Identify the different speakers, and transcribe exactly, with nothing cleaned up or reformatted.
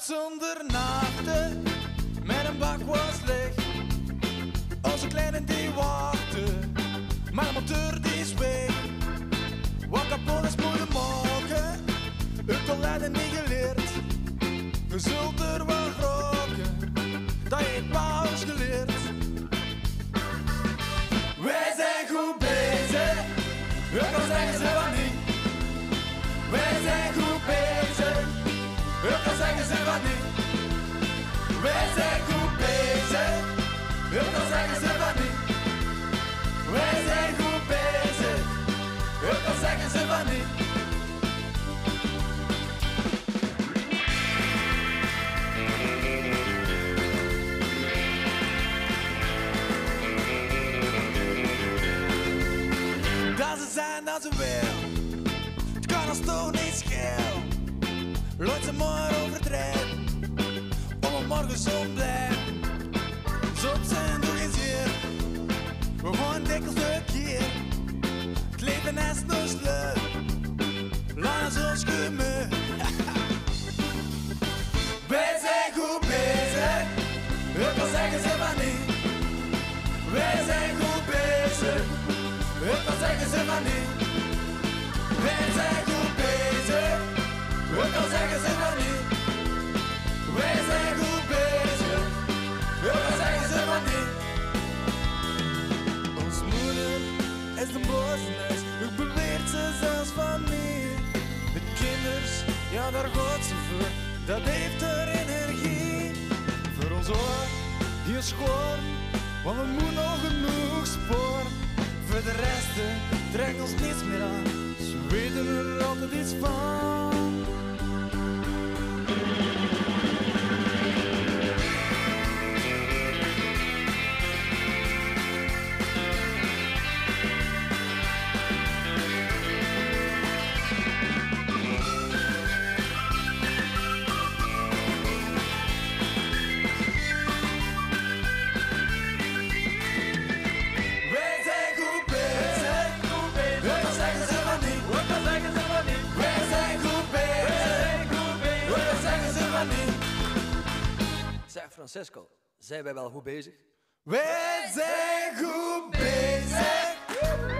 Speaker 1: zonder nachten, met een bak was licht. Onze kleine die wachtte, maar de motor die is weg. Wat kapot is moeten maken, het al hadden niet geleerd. Je zult er wel roken, dat heeft paus geleerd. Wij zijn goed bezig, ook al zeggen ze van niet. Wij zijn goed bezig, ook al zeggen ze van niet. Wij zijn goed bezig, ook al zeggen ze van niet. Wij zijn goed bezig, ook al zeggen ze van niet. Dat ze zijn dat ze wil, het kan ons toch niet schelen. Laat ze maar overdrijven, om een morgen zo blijven. Zot zijn nog eens hier, we gaan dikwijls een keer. Het leven is nog leuk, laat ons gemeen. Wij zijn goed bezig, ook al zeggen ze van niet. Wij zijn goed bezig, ook al zeggen ze van niet. Wij zijn goed bezig, ook al zeggen ze van niet. Wij zijn goed bezig, ook al zeggen ze van niet. Ons moeder is de bozenis, ook beweert ze zelfs van niet. De kinders, ja daar gaat ze voor, dat heeft er energie. Voor ons oor, hier schoon, want we moeten nog genoeg sporen. Voor de rest trekt ons niets meer aan, ze weten er altijd iets van.
Speaker 2: Zeg Francisco, zijn wij wel goed bezig?
Speaker 1: Wij zijn goed bezig.